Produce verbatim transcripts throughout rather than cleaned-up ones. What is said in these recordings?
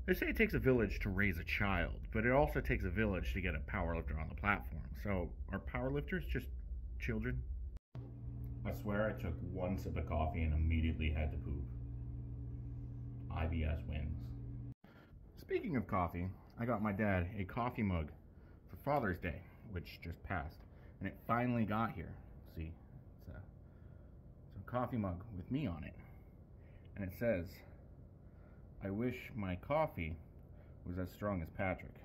They say it takes a village to raise a child, but it also takes a village to get a powerlifter on the platform. So, are powerlifters just children? I swear I took one sip of coffee and immediately had to poop. I B S wins. Speaking of coffee, I got my dad a coffee mug for Father's Day, which just passed, and it finally got here. See, it's a, it's a coffee mug with me on it, and it says, "I wish my coffee was as strong as Patrick."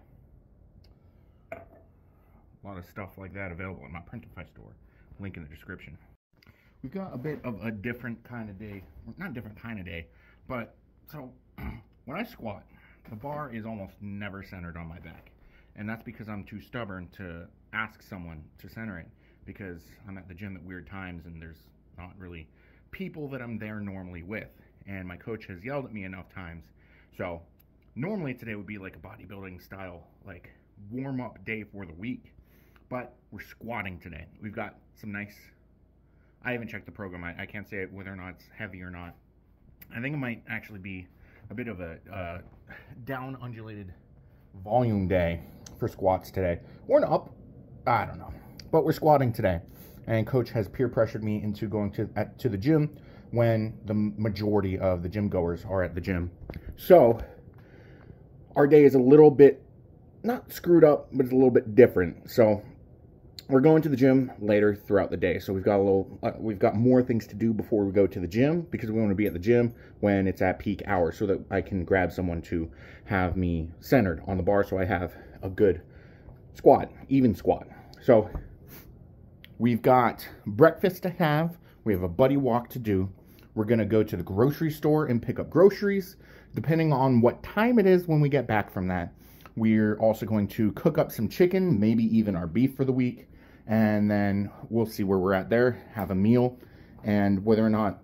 A lot of stuff like that available in my Printify store. Link in the description. We've got a bit of a different kind of day. Not different kind of day, but so when I squat, the bar is almost never centered on my back. And that's because I'm too stubborn to ask someone to center it, because I'm at the gym at weird times and there's not really people that I'm there normally with. And my coach has yelled at me enough times. So normally today would be like a bodybuilding style, like warm-up day for the week. But we're squatting today. We've got some nice, I haven't checked the program. I, I can't say whether or not it's heavy or not. I think it might actually be a bit of a uh, down undulated volume day for squats today. Or an up, I don't know. But we're squatting today. And coach has peer pressured me into going to, at, to the gym when the majority of the gym goers are at the gym. So our day is a little bit, not screwed up, but it's a little bit different. So we're going to the gym later throughout the day, so we've got a little, uh, we've got more things to do before we go to the gym, because we want to be at the gym when it's at peak hours, so that I can grab someone to have me centered on the bar, so I have a good squat, even squat. So we've got breakfast to have. We have a buddy walk to do. We're gonna go to the grocery store and pick up groceries, depending on what time it is when we get back from that. We're also going to cook up some chicken, maybe even our beef for the week. And then we'll see where we're at there, have a meal, and whether or not,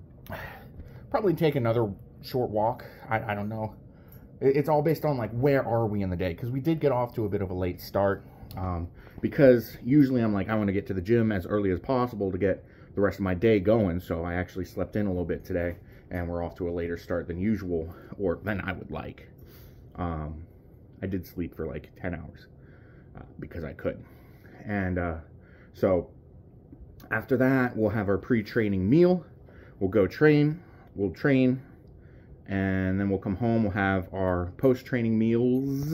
probably take another short walk. I, I don't know. It's all based on like, where are we in the day? Because we did get off to a bit of a late start. Um, because usually I'm like, I want to get to the gym as early as possible to get the rest of my day going. So I actually slept in a little bit today, and we're off to a later start than usual, or than I would like. Um, I did sleep for like ten hours uh, because I could. And uh, so after that, we'll have our pre-training meal. We'll go train. We'll train. And then we'll come home. We'll have our post-training meals.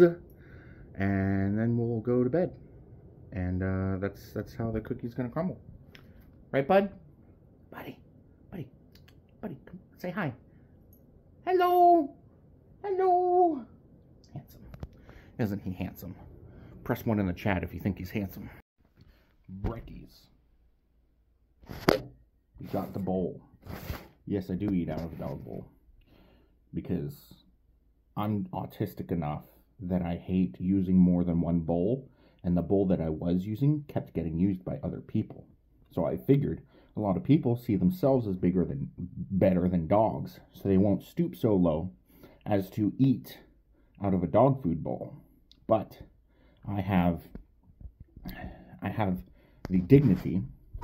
And then we'll go to bed. And uh, that's that's how the cookie's going to crumble. Right, bud? Buddy. Buddy. Buddy, come say hi. Hello. Hello. Handsome. Isn't he handsome? Press one in the chat if you think he's handsome. Brekkies. We got the bowl. Yes, I do eat out of a dog bowl, because I'm autistic enough that I hate using more than one bowl, and the bowl that I was using kept getting used by other people. So I figured a lot of people see themselves as bigger than better than dogs, so they won't stoop so low as to eat out of a dog food bowl. But I have I have the dignity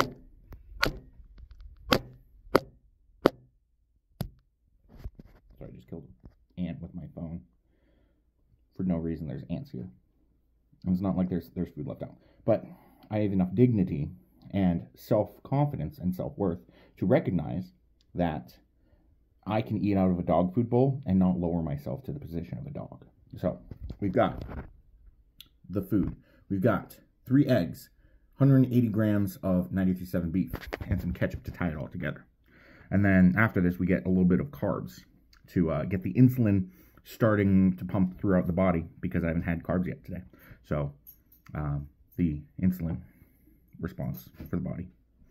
sorry, I just killed an ant with my phone. For no reason. There's ants here. And it's not like there's there's food left out. But I have enough dignity and self-confidence and self-worth to recognize that I can eat out of a dog food bowl and not lower myself to the position of a dog. So we've got the food. We've got three eggs, one hundred eighty grams of ninety-three point seven beef, and some ketchup to tie it all together. And then after this, we get a little bit of carbs to uh, get the insulin starting to pump throughout the body, because I haven't had carbs yet today. So um, the insulin response for the body.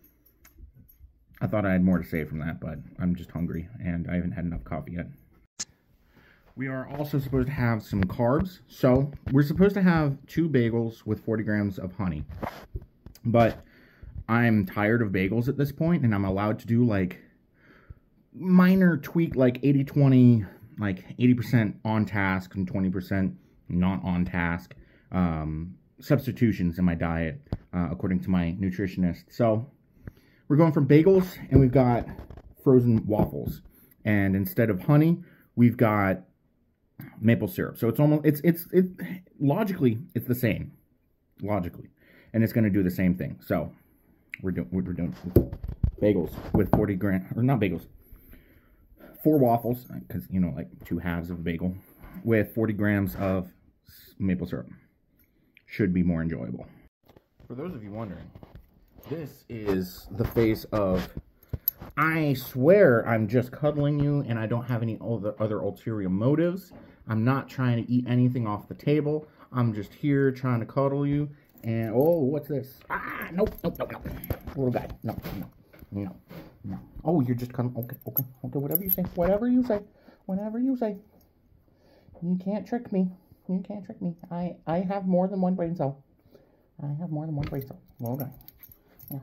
I thought I had more to say from that, but I'm just hungry, and I haven't had enough coffee yet. We are also supposed to have some carbs. So we're supposed to have two bagels with forty grams of honey. But I'm tired of bagels at this point, and I'm allowed to do like minor tweak, like eighty twenty, like eighty percent on task and twenty percent not on task um, substitutions in my diet, uh, according to my nutritionist. So we're going for bagels, and we've got frozen waffles. And instead of honey, we've got maple syrup. So it's almost, it's, it's, it, logically, it's the same. Logically. And it's going to do the same thing. So, we're doing, we're doing bagels with forty gram, or not bagels, four waffles, because, you know, like two halves of a bagel, with forty grams of maple syrup. Should be more enjoyable. For those of you wondering, this is the face of, I swear I'm just cuddling you and I don't have any other, other ulterior motives. I'm not trying to eat anything off the table. I'm just here trying to cuddle you. And, oh, what's this? Ah, nope, nope, nope, nope. Little guy. No, no, no, no. Oh, you're just cuddling. Okay, okay, okay, whatever you say. Whatever you say. Whatever you say. You can't trick me. You can't trick me. I, I have more than one brain cell. I have more than one brain cell. Little guy. Yeah.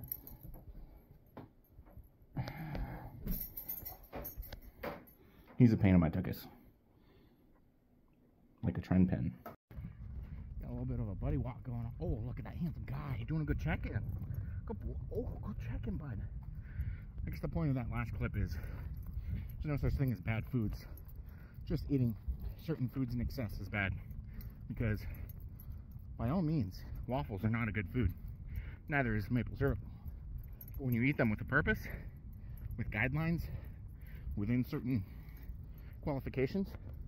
He's a pain in my tuchus. Like a trend pin. Got a little bit of a buddy walk going on. Oh, look at that handsome guy. You're doing a good check-in. Good, oh, good check-in, bud. I guess the point of that last clip is there's no such thing as bad foods. Just eating certain foods in excess is bad. Because, by all means, waffles are not a good food. Neither is maple syrup. But when you eat them with a purpose, with guidelines, within certain qualifications,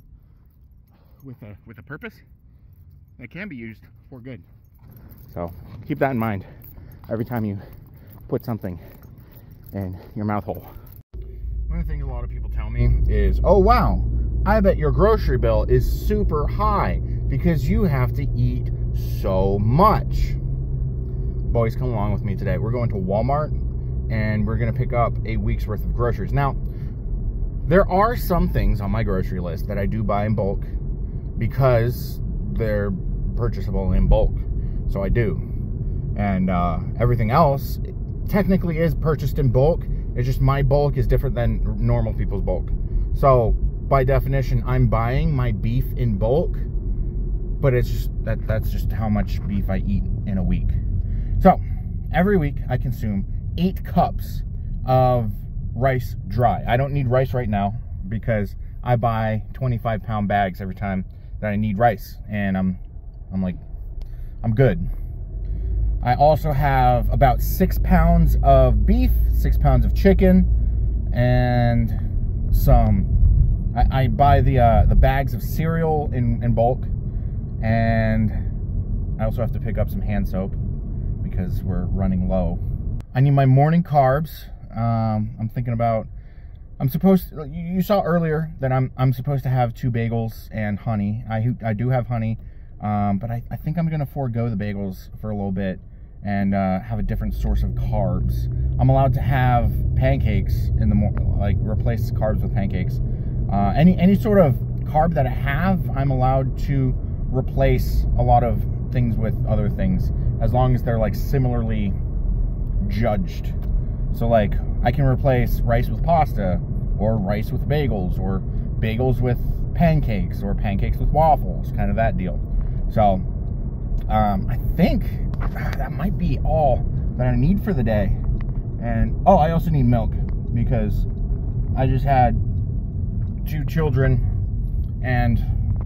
with a with a purpose, it can be used for good. So keep that in mind every time you put something in your mouth hole. One of the things a lot of people tell me is, oh wow, I bet your grocery bill is super high because you have to eat so much. Boys, come along with me today. We're going to Walmart and we're going to pick up a week's worth of groceries. Now, there are some things on my grocery list that I do buy in bulk because they're purchasable in bulk. So I do. And uh, everything else technically is purchased in bulk. It's just my bulk is different than normal people's bulk. So by definition, I'm buying my beef in bulk, but it's just that that's just how much beef I eat in a week. So every week I consume eight cups of rice dry. I don't need rice right now because I buy twenty-five pound bags every time that I need rice, and I'm I'm like I'm good. I also have about six pounds of beef, six pounds of chicken, and some I, I buy the uh, the bags of cereal in, in bulk, and I also have to pick up some hand soap because we're running low. I need my morning carbs. Um, I'm thinking about, I'm supposed to, you saw earlier that I'm I'm supposed to have two bagels and honey. I, I do have honey, um, but I, I think I'm going to forego the bagels for a little bit and uh, have a different source of carbs. I'm allowed to have pancakes in the morning, like replace carbs with pancakes. Uh, any, any sort of carb that I have, I'm allowed to replace a lot of things with other things, as long as they're like similarly judged. So like, I can replace rice with pasta, or rice with bagels, or bagels with pancakes, or pancakes with waffles, kind of that deal. So, um, I think that might be all that I need for the day. And, oh, I also need milk, because I just had two children and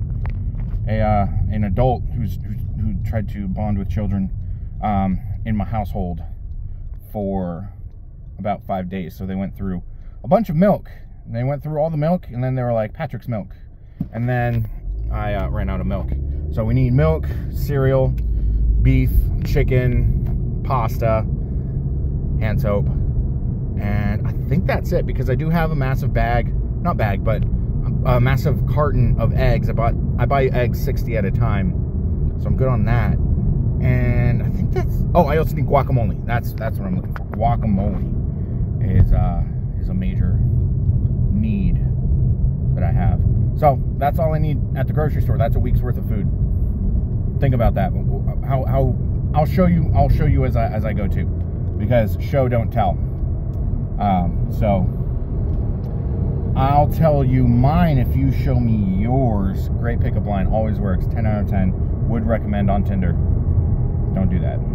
a, uh, an adult who's, who, who tried to bond with children, um, in my household for about five days. So they went through a bunch of milk. They went through all the milk, and then they were like, Patrick's milk. And then I uh, ran out of milk. So we need milk, cereal, beef, chicken, pasta, hand soap. And I think that's it, because I do have a massive bag, not bag, but a massive carton of eggs. I bought, I buy eggs sixty at a time. So I'm good on that. And I think that's, oh, I also need guacamole. That's that's what I'm looking for. Guacamole is uh is a major need that I have. So that's all I need at the grocery store. That's a week's worth of food. Think about that. How how I'll show you I'll show you as I as I go too, because show don't tell. Um so I'll tell you mine if you show me yours. Great pickup line, always works. ten out of ten. Would recommend on Tinder. Don't do that.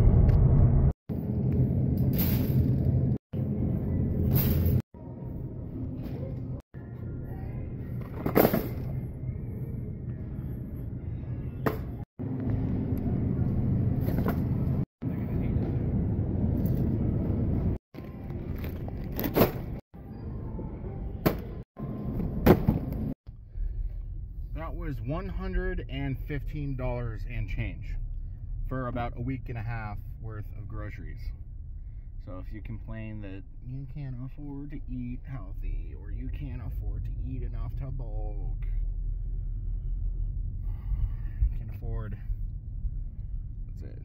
That was one hundred fifteen dollars and change for about a week and a half worth of groceries. So if you complain that you can't afford to eat healthy or you can't afford to eat enough to bulk, can't afford, that's it,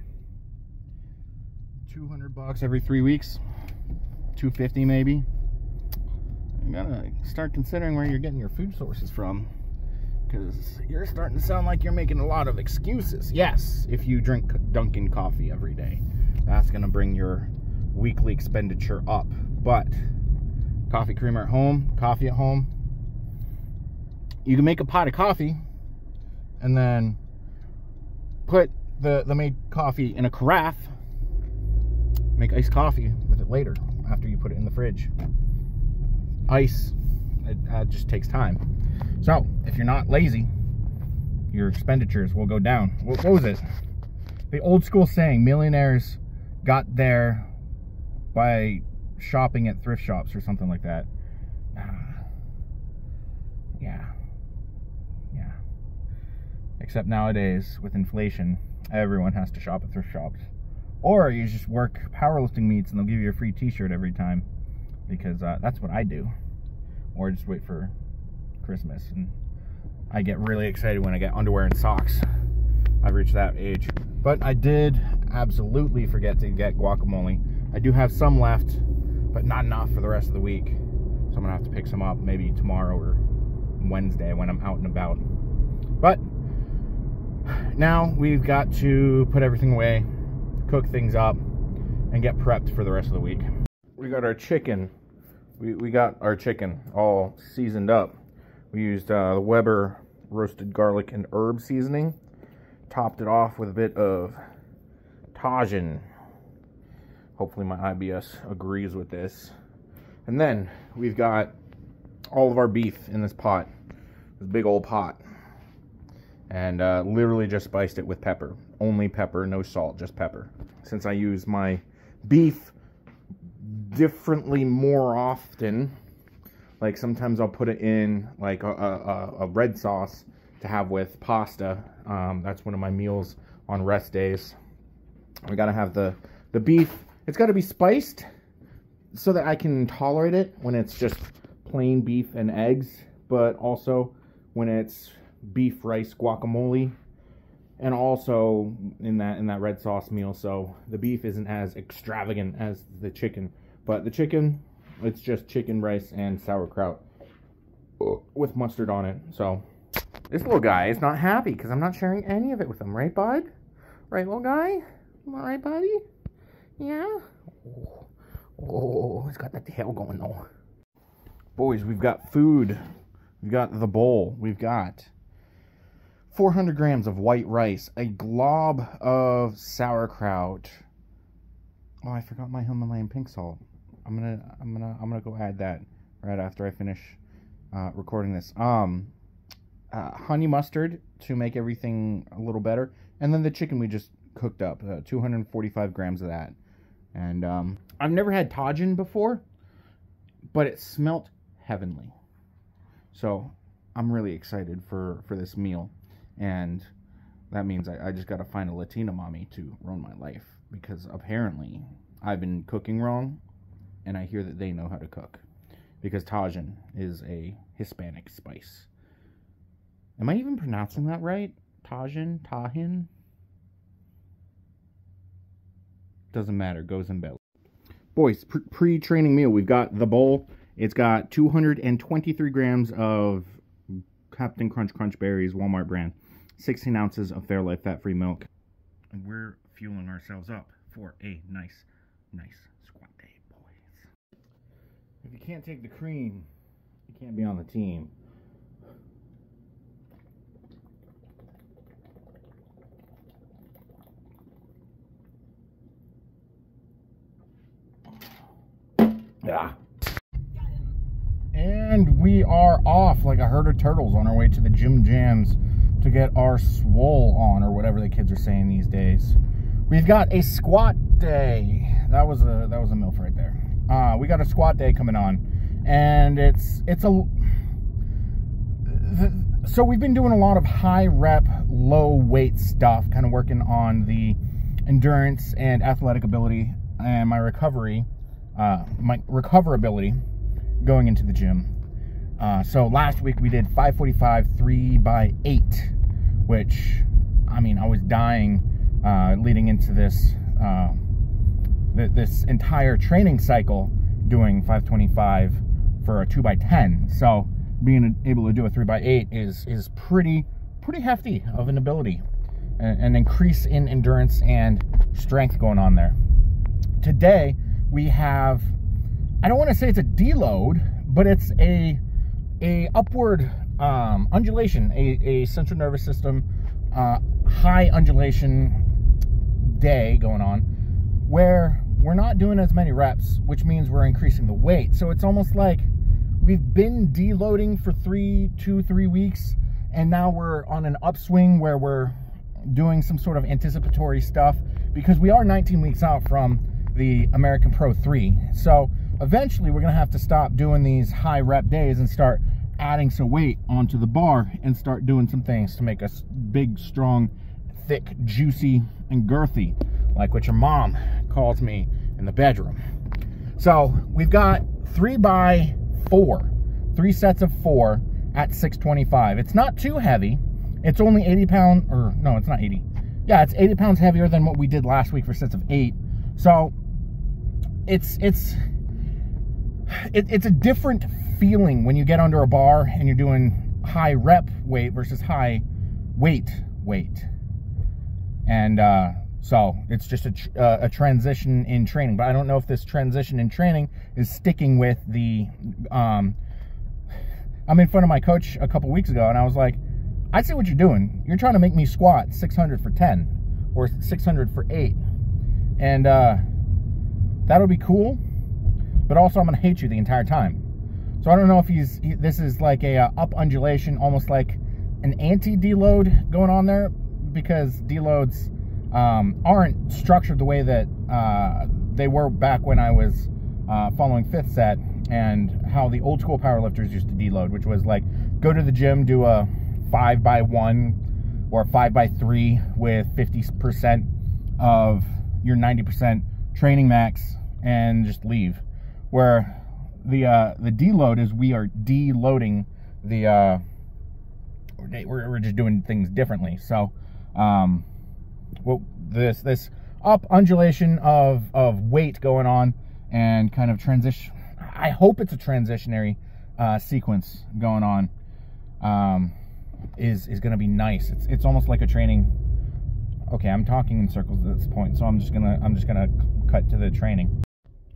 two hundred bucks every three weeks, two fifty maybe. You gotta start considering where you're getting your food sources from, because you're starting to sound like you're making a lot of excuses. Yes, if you drink Dunkin' coffee every day, that's gonna bring your weekly expenditure up. But coffee creamer at home, coffee at home, you can make a pot of coffee and then put the the made coffee in a carafe, make iced coffee with it later after you put it in the fridge. Ice, it uh, just takes time. So if you're not lazy, your expenditures will go down. What, what was it? The old school saying, millionaires got there by shopping at thrift shops or something like that. Uh, yeah. Yeah. Except nowadays, with inflation, everyone has to shop at thrift shops. Or you just work powerlifting meets and they'll give you a free t-shirt every time. Because uh, that's what I do. Or just wait for Christmas. And I get really excited when I get underwear and socks. I've reached that age. But I did absolutely forget to get guacamole. I do have some left, but not enough for the rest of the week. So I'm gonna have to pick some up maybe tomorrow or Wednesday when I'm out and about. But now we've got to put everything away, cook things up, and get prepped for the rest of the week. We got our chicken. We, we got our chicken all seasoned up. We used uh, the Weber roasted garlic and herb seasoning. Topped it off with a bit of Tajin. Hopefully my I B S agrees with this. And then we've got all of our beef in this pot. This big old pot. And uh, literally just spiced it with pepper. Only pepper, no salt, just pepper. Since I use my beef differently more often, like sometimes I'll put it in like a, a, a red sauce to have with pasta. Um, that's one of my meals on rest days. We gotta have the, the beef. It's gotta be spiced so that I can tolerate it when it's just plain beef and eggs, but also when it's beef, rice, guacamole, and also in that in that red sauce meal. So the beef isn't as extravagant as the chicken, but the chicken, it's just chicken, rice, and sauerkraut with mustard on it. So this little guy is not happy because I'm not sharing any of it with him, right, bud? Right, little guy? All right, buddy? Yeah? Oh, oh, it's got that tail going though. Boys, we've got food. We've got the bowl. We've got four hundred grams of white rice, a glob of sauerkraut. Oh, I forgot my Himalayan pink salt. I'm gonna, I'm gonna, I'm gonna go add that right after I finish uh, recording this. Um, uh, honey mustard to make everything a little better, and then the chicken we just cooked up, uh, two hundred forty-five grams of that. And um, I've never had Tajin before, but it smelt heavenly. So I'm really excited for for this meal. And that means I, I just got to find a Latina mommy to run my life, because apparently I've been cooking wrong, and I hear that they know how to cook, because Tajin is a Hispanic spice. Am I even pronouncing that right? Tajin? Tahin? Doesn't matter. Goes in belly. Boys, pre-training meal. We've got the bowl. It's got two hundred twenty-three grams of Captain Crunch Crunch Berries, Walmart brand. sixteen ounces of Fairlife fat-free milk. And we're fueling ourselves up for a nice, nice squat day, boys. If you can't take the cream, you can't be on the team. Yeah. And we are off like a herd of turtles on our way to the Gym Jams to get our swole on, or whatever the kids are saying these days. We've got a squat day. That was a that was a MILF right there. Uh, we got a squat day coming on, and it's it's a the, so we've been doing a lot of high rep, low weight stuff, kind of working on the endurance and athletic ability and my recovery, uh, my recoverability going into the gym. Uh, so last week we did five forty-five, three by eight, which, I mean, I was dying uh, leading into this, uh, th this entire training cycle doing five twenty-five for a two by ten. So being able to do a three by eight is, is pretty, pretty hefty of an ability. An increase in endurance and strength going on there. Today we have, I don't want to say it's a deload, but it's a a upward um, undulation, a, a central nervous system uh, high undulation day going on, where we're not doing as many reps, which means we're increasing the weight. So it's almost like we've been deloading for three, two, three weeks, and now we're on an upswing where we're doing some sort of anticipatory stuff, because we are nineteen weeks out from the American Pro three. So eventually we're gonna have to stop doing these high rep days and start adding some weight onto the bar and start doing some things to make us big, strong, thick, juicy, and girthy, like what your mom calls me in the bedroom. So we've got three by four, three sets of four at six twenty-five. It's not too heavy. It's only eighty pounds, or no, it's not eighty. Yeah, it's eighty pounds heavier than what we did last week for sets of eight. So it's it's it, it's a different feeling when you get under a bar and you're doing high rep weight versus high weight weight. And uh, so it's just a, tr uh, a transition in training. But I don't know if this transition in training is sticking with the. Um, I'm in front of my coach a couple weeks ago, and I was like, I see what you're doing. You're trying to make me squat six hundred for ten or six hundred for eight. And uh, that'll be cool, but also I'm going to hate you the entire time. So I don't know if he's, he, this is like a uh, up undulation, almost like an anti-deload going on there, because deloads um, aren't structured the way that uh, they were back when I was uh, following fifth set, and how the old school powerlifters used to deload, which was like go to the gym, do a five by one or a five by three with fifty percent of your ninety percent training max and just leave. Where the uh, the deload is we are deloading the uh, we're, we're just doing things differently. So um, well, this this up undulation of of weight going on, and kind of transition. I hope it's a transitionary uh, sequence going on. Um, is is going to be nice. It's it's almost like a training. Okay, I'm talking in circles at this point, so I'm just gonna I'm just gonna cut to the training.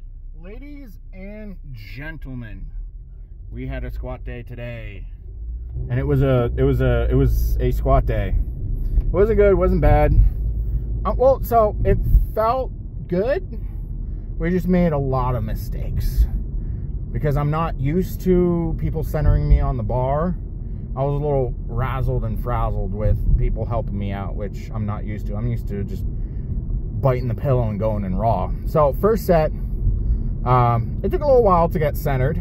Ladies and gentlemen, we had a squat day today, and it was a it was a it was a squat day. It wasn't good, wasn't bad. Uh, well, so it felt good. We just made a lot of mistakes because I'm not used to people centering me on the bar. I was a little razzled and frazzled with people helping me out, which I'm not used to. I'm used to just biting the pillow and going in raw. So first set, um, it took a little while to get centered.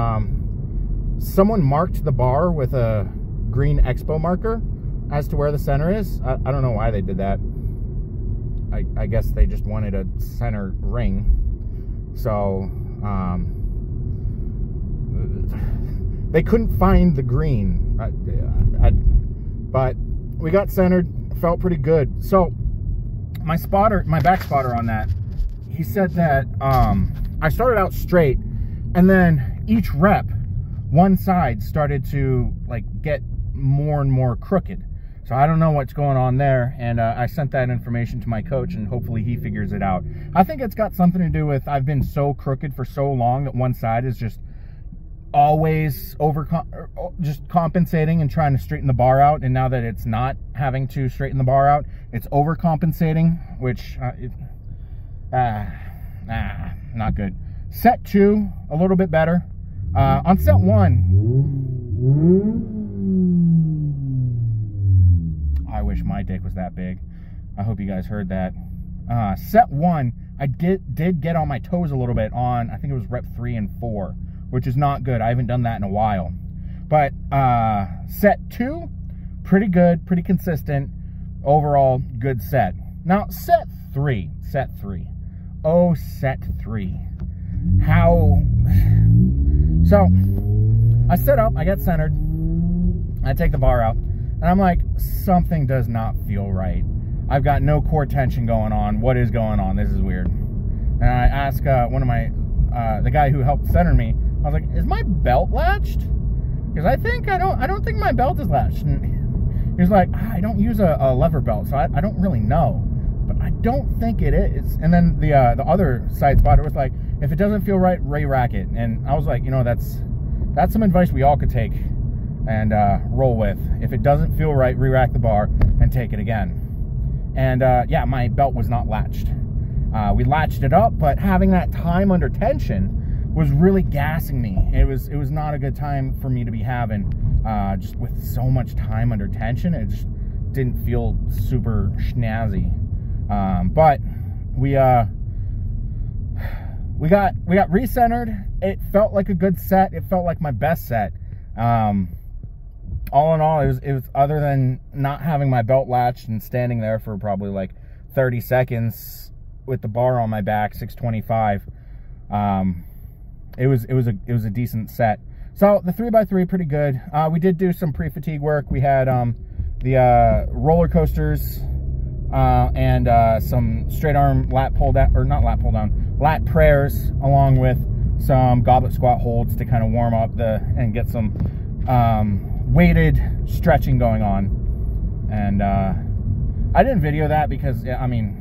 Um, someone marked the bar with a green expo marker as to where the center is. I, I don't know why they did that. I, I guess they just wanted a center ring. So, um, they couldn't find the green. I, I, but we got centered, felt pretty good. So my spotter, my back spotter on that, he said that um, I started out straight, and then each rep, one side started to like get more and more crooked. So I don't know what's going on there, and uh, I sent that information to my coach, and hopefully he figures it out. I think it's got something to do with I've been so crooked for so long that one side is just always over just compensating and trying to straighten the bar out, and now that it's not having to straighten the bar out, it's overcompensating, which uh, it, uh, ah, not good. Set two, a little bit better. Uh, on set one, I wish my dick was that big. I hope you guys heard that. Uh, set one, I did did get on my toes a little bit on, I think it was rep three and four, which is not good. I haven't done that in a while. But uh, set two, pretty good, pretty consistent. Overall, good set. Now, set three, set three. Oh, set three. How... So, I set up, I get centered, I take the bar out, and I'm like, something does not feel right. I've got no core tension going on. What is going on? This is weird. And I ask uh, one of my, uh, the guy who helped center me, I was like, is my belt latched? Because I think, I don't, I don't think my belt is latched. And he was like, I don't use a, a lever belt, so I, I don't really know. But I don't think it is. And then the uh, the other side spotter was like, if it doesn't feel right, re-rack it. And I was like, you know, that's that's some advice we all could take and uh, roll with. If it doesn't feel right, re-rack the bar and take it again. And uh, yeah, my belt was not latched. Uh, we latched it up, but having that time under tension was really gassing me. It was it was not a good time for me to be having, uh, just with so much time under tension. It just didn't feel super snazzy. Um, but we uh, we got we got recentered. It felt like a good set. It felt like my best set. Um, all in all, it was it was other than not having my belt latched and standing there for probably like thirty seconds with the bar on my back, six twenty-five. Um, it was it was a it was a decent set. So the three by three, pretty good. Uh, we did do some pre-fatigue work. We had um, the uh, roller coasters. Uh, and uh, some straight arm lat pull down, or not lat pull down, lat prayers, along with some goblet squat holds to kind of warm up the and get some um, weighted stretching going on. And uh, I didn't video that because, I mean,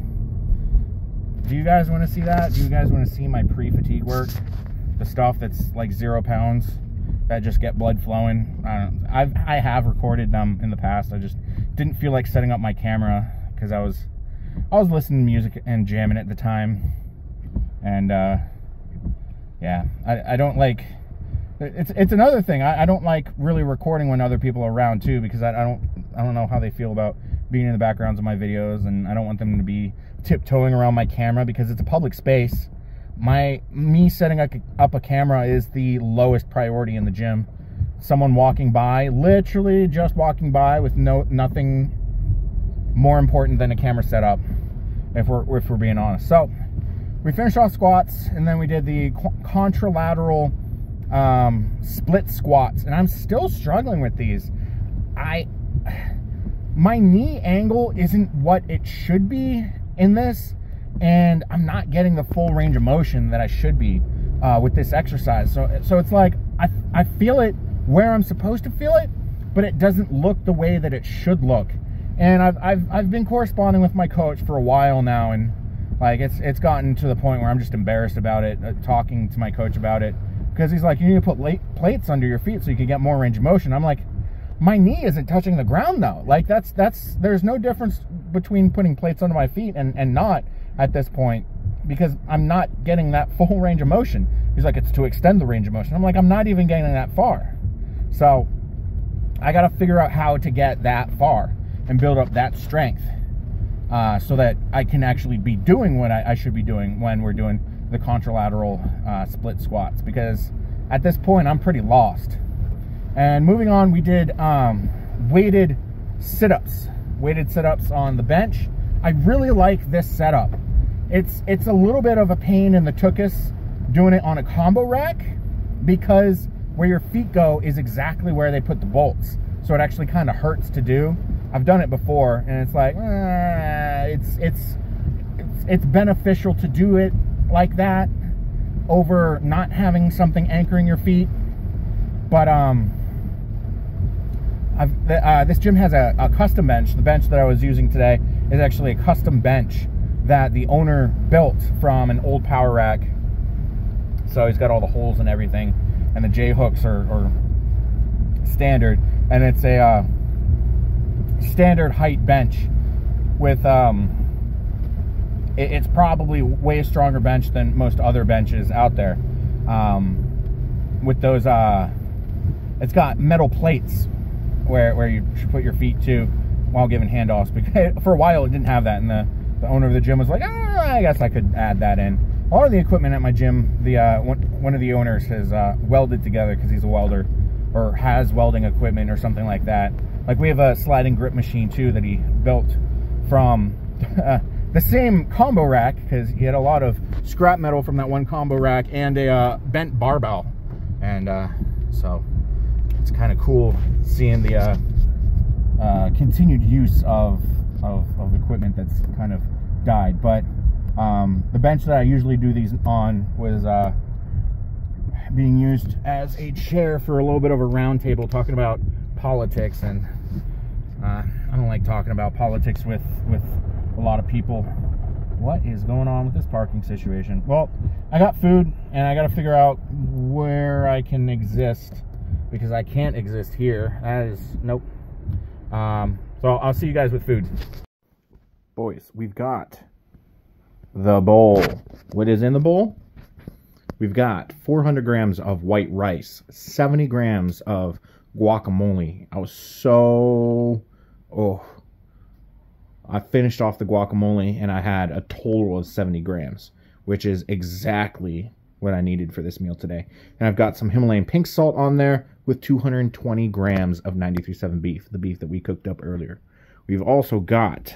do you guys want to see that? Do you guys want to see my pre-fatigue work? The stuff that's like zero pounds that just get blood flowing. I don't know. I've, I have recorded them in the past. I just didn't feel like setting up my camera because I was I was listening to music and jamming at the time, and uh, yeah, I, I don't like it's it's another thing. I, I don't like really recording when other people are around too, because I, I don't I don't know how they feel about being in the backgrounds of my videos, and I don't want them to be tiptoeing around my camera because it's a public space. My me setting up a, up a camera is the lowest priority in the gym. Someone walking by, literally just walking by with no nothing more important than a camera setup, if we're if we're being honest. So we finished off squats, and then we did the contralateral um, split squats, and I'm still struggling with these. I my knee angle isn't what it should be in this, and I'm not getting the full range of motion that I should be uh, with this exercise. So so it's like I I feel it where I'm supposed to feel it, but it doesn't look the way that it should look. And I've, I've, I've been corresponding with my coach for a while now, and like it's it's gotten to the point where I'm just embarrassed about it, uh, talking to my coach about it, because he's like, you need to put late plates under your feet so you can get more range of motion. I'm like, my knee isn't touching the ground though. Like that's that's there's no difference between putting plates under my feet and, and not at this point, because I'm not getting that full range of motion. He's like, it's to extend the range of motion. I'm like, I'm not even getting that far. So I got to figure out how to get that far and build up that strength, uh, so that I can actually be doing what I, I should be doing when we're doing the contralateral uh, split squats, because at this point I'm pretty lost. And moving on, we did um, weighted sit-ups, weighted sit-ups on the bench. I really like this setup. It's, it's a little bit of a pain in the tuchus doing it on a combo rack, because where your feet go is exactly where they put the bolts. So it actually kind of hurts to do. I've done it before, and it's like, eh, it's, it's it's it's beneficial to do it like that over not having something anchoring your feet. But um, I've, uh, this gym has a, a custom bench. The bench that I was using today is actually a custom bench that the owner built from an old power rack. So he's got all the holes and everything, and the J hooks are, are standard, and it's a uh, standard height bench with um it, it's probably way stronger bench than most other benches out there, um with those uh it's got metal plates where where you should put your feet to while giving handoffs, because for a while it didn't have that, and the, the owner of the gym was like, ah, I guess I could add that in. All of the equipment at my gym, the uh one, one of the owners has uh welded together, because he's a welder, or has welding equipment or something like that. Like we have a sliding grip machine too that he built from uh, the same combo rack, because he had a lot of scrap metal from that one combo rack and a uh, bent barbell. And uh, so it's kind of cool seeing the uh, uh, continued use of, of, of equipment that's kind of died. But um, the bench that I usually do these on was uh, being used as a chair for a little bit of a round table talking about politics. And uh, I don't like talking about politics with, with a lot of people. What is going on with this parking situation? Well, I got food and I got to figure out where I can exist, because I can't exist here. That is, nope. Um, so I'll see you guys with food. Boys, we've got the bowl. What is in the bowl? We've got four hundred grams of white rice, seventy grams of guacamole. I was so, oh, I finished off the guacamole and I had a total of seventy grams, which is exactly what I needed for this meal today. And I've got some Himalayan pink salt on there with two hundred twenty grams of ninety-three seven beef, the beef that we cooked up earlier. We've also got,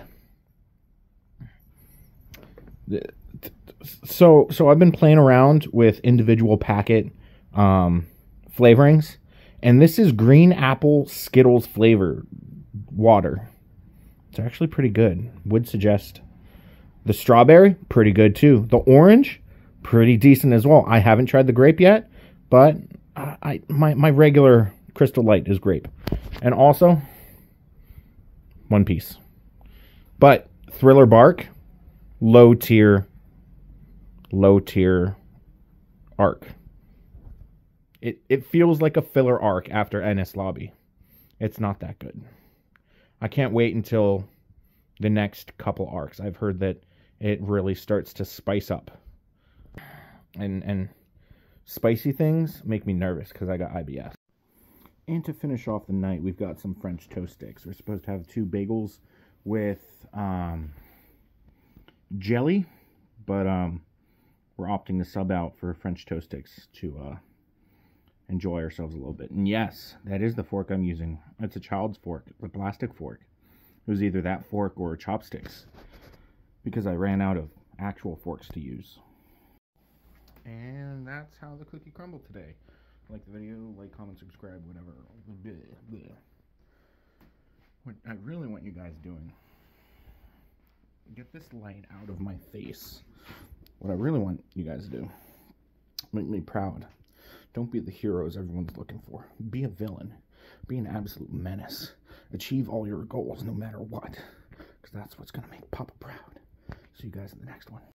so, so I've been playing around with individual packet um, flavorings, and this is green apple Skittles flavor water. It's actually pretty good. Would suggest. The strawberry, pretty good too. The orange, pretty decent as well. I haven't tried the grape yet, but I, I my, my regular Crystal Light is grape. And also, One Piece. But Thriller Bark, low tier, low tier arc. It, it feels like a filler arc after Enies Lobby. It's not that good. I can't wait until the next couple arcs. I've heard that it really starts to spice up. And and spicy things make me nervous because I got I B S. And to finish off the night, we've got some French toast sticks. We're supposed to have two bagels with um, jelly, but um, we're opting to sub out for French toast sticks to uh, enjoy ourselves a little bit. And yes, that is the fork I'm using. It's a child's fork, a plastic fork. It was either that fork or chopsticks, because I ran out of actual forks to use. And that's how the cookie crumbled today. Like the video, like, comment, subscribe, whatever. What I really want you guys doing, get this light out of my face. What I really want you guys to do, make me proud. Don't be the heroes everyone's looking for. Be a villain. Be an absolute menace. Achieve all your goals no matter what. Because that's what's going to make Papa proud. See you guys in the next one.